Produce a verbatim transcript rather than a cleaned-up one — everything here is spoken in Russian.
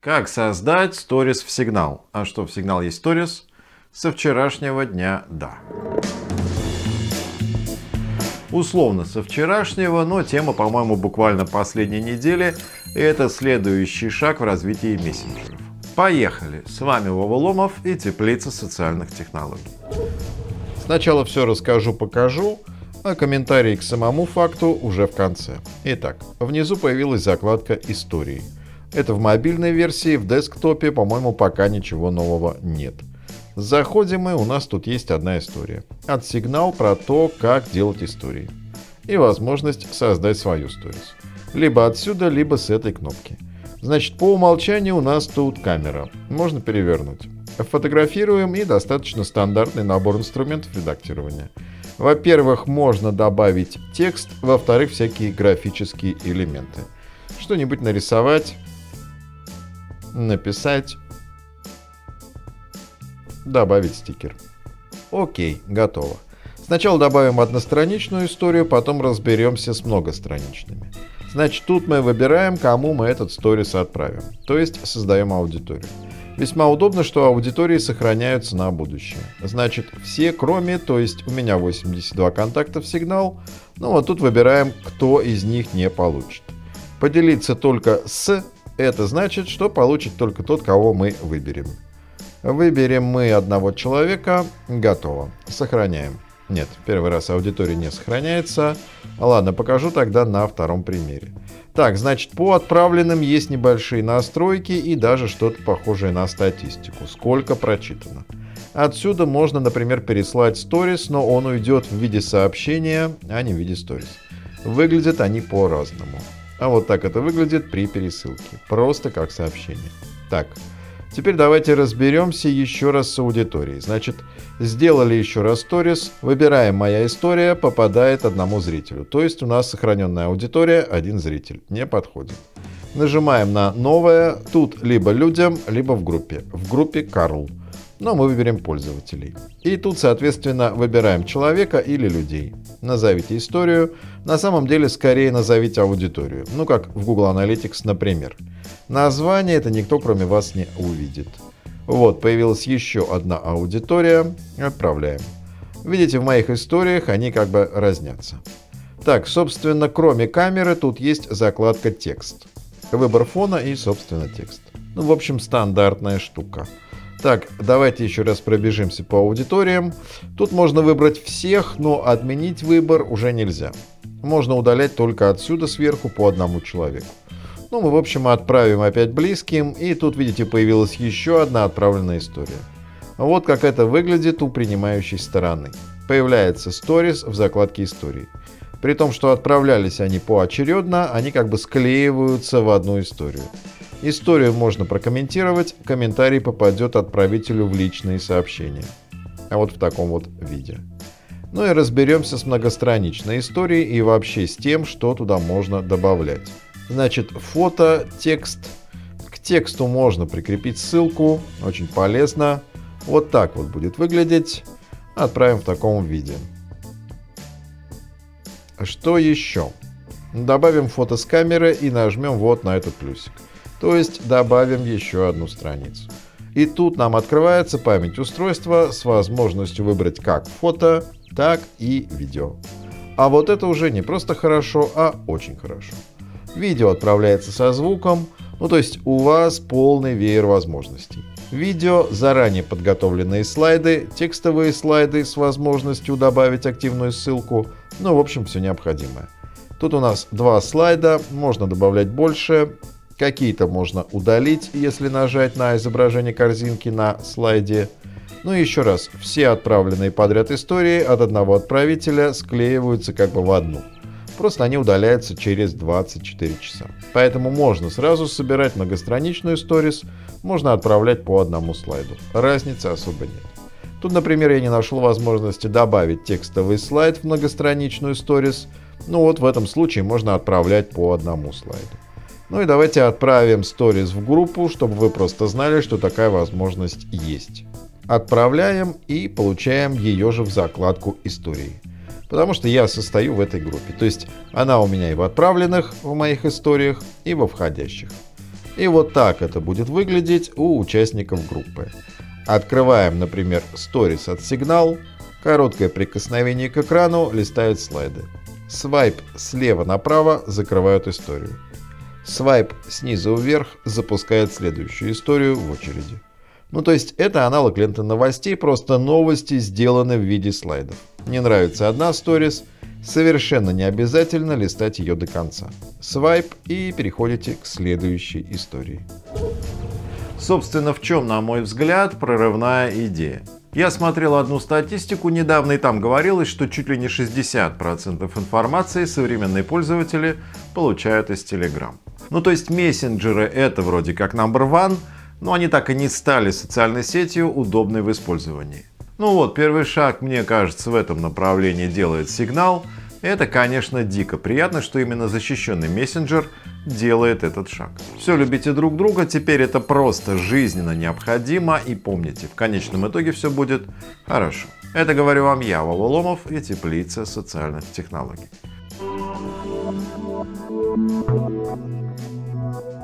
Как создать сторис в Signal? А что в Signal есть сторис? Со вчерашнего дня да. Условно со вчерашнего, но тема, по-моему, буквально последней недели. И это следующий шаг в развитии мессенджеров. Поехали! С вами Вова Ломов и Теплица социальных технологий. Сначала все расскажу, покажу, а комментарии к самому факту уже в конце. Итак, внизу появилась закладка «Истории». Это в мобильной версии, в десктопе, по-моему, пока ничего нового нет. Заходим мы, у нас тут есть одна история. От Signal про то, как делать истории. И возможность создать свою сторис. Либо отсюда, либо с этой кнопки. Значит, по умолчанию у нас тут камера. Можно перевернуть. Фотографируем и достаточно стандартный набор инструментов редактирования. Во-первых, можно добавить текст, во-вторых, всякие графические элементы. Что-нибудь нарисовать, написать, добавить стикер. Окей, готово. Сначала добавим одностраничную историю, потом разберемся с многостраничными. Значит, тут мы выбираем, кому мы этот сторис отправим. То есть создаем аудиторию. Весьма удобно, что аудитории сохраняются на будущее. Значит, все, кроме, то есть у меня восемьдесят два контакта в Signal, ну вот тут выбираем, кто из них не получит. Поделиться только с, это значит, что получит только тот, кого мы выберем. Выберем мы одного человека, готово. Сохраняем. Нет, первый раз аудитория не сохраняется. Ладно, покажу тогда на втором примере. Так, значит, по отправленным есть небольшие настройки и даже что-то похожее на статистику. Сколько прочитано. Отсюда можно, например, переслать сторис, но он уйдет в виде сообщения, а не в виде сторис. Выглядят они по-разному. А вот так это выглядит при пересылке. Просто как сообщение. Так. Теперь давайте разберемся еще раз с аудиторией. Значит, сделали еще раз сторис, выбираем «Моя история», попадает одному зрителю. То есть у нас сохраненная аудитория, один зритель. Не подходит. Нажимаем на «Новое». Тут либо людям, либо в группе. В группе Карл. Но мы выберем пользователей. И тут, соответственно, выбираем человека или людей. Назовите историю. На самом деле, скорее назовите аудиторию. Ну, как в Google Analytics, например. Название это никто, кроме вас, не увидит. Вот, появилась еще одна аудитория. Отправляем. Видите, в моих историях они как бы разнятся. Так, собственно, кроме камеры, тут есть закладка «Текст». Выбор фона и, собственно, текст. Ну, в общем, стандартная штука. Так, давайте еще раз пробежимся по аудиториям. Тут можно выбрать всех, но отменить выбор уже нельзя. Можно удалять только отсюда сверху по одному человеку. Ну, мы, в общем, отправим опять близким, и тут, видите, появилась еще одна отправленная история. Вот как это выглядит у принимающей стороны. Появляется сторис в закладке истории. При том, что отправлялись они поочередно, они как бы склеиваются в одну историю. Историю можно прокомментировать, комментарий попадет отправителю в личные сообщения. А вот в таком вот виде. Ну и разберемся с многостраничной историей и вообще с тем, что туда можно добавлять. Значит, фото, текст. К тексту можно прикрепить ссылку, очень полезно. Вот так вот будет выглядеть. Отправим в таком виде. Что еще? Добавим фото с камеры и нажмем вот на этот плюсик. То есть добавим еще одну страницу. И тут нам открывается память устройства с возможностью выбрать как фото, так и видео. А вот это уже не просто хорошо, а очень хорошо. Видео отправляется со звуком, ну то есть у вас полный веер возможностей. Видео, заранее подготовленные слайды, текстовые слайды с возможностью добавить активную ссылку, ну в общем все необходимое. Тут у нас два слайда, можно добавлять больше. Какие-то можно удалить, если нажать на изображение корзинки на слайде. Ну и еще раз, все отправленные подряд истории от одного отправителя склеиваются как бы в одну. Просто они удаляются через двадцать четыре часа. Поэтому можно сразу собирать многостраничную сторис, можно отправлять по одному слайду. Разницы особо нет. Тут, например, я не нашел возможности добавить текстовый слайд в многостраничную сторис. Ну вот в этом случае можно отправлять по одному слайду. Ну и давайте отправим сторис в группу, чтобы вы просто знали, что такая возможность есть. Отправляем и получаем ее же в закладку истории. Потому что я состою в этой группе. То есть она у меня и в отправленных в моих историях, и во входящих. И вот так это будет выглядеть у участников группы. Открываем, например, Stories от Signal, короткое прикосновение к экрану листает слайды. Свайп слева направо закрывает историю. Свайп снизу вверх запускает следующую историю в очереди. Ну то есть это аналог ленты новостей, просто новости сделаны в виде слайдов. Не нравится одна сторис, совершенно не обязательно листать ее до конца. Свайп и переходите к следующей истории. Собственно, в чем, на мой взгляд, прорывная идея? Я смотрел одну статистику недавно, и там говорилось, что чуть ли не шестьдесят процентов информации современные пользователи получают из Telegram. Ну то есть мессенджеры это вроде как number one, но они так и не стали социальной сетью, удобной в использовании. Ну вот, первый шаг, мне кажется, в этом направлении делает Signal. Это, конечно, дико приятно, что именно защищенный мессенджер делает этот шаг. Все, любите друг друга, теперь это просто жизненно необходимо. И помните, в конечном итоге все будет хорошо. Это говорю вам я, Вова Ломов и Теплица социальных технологий.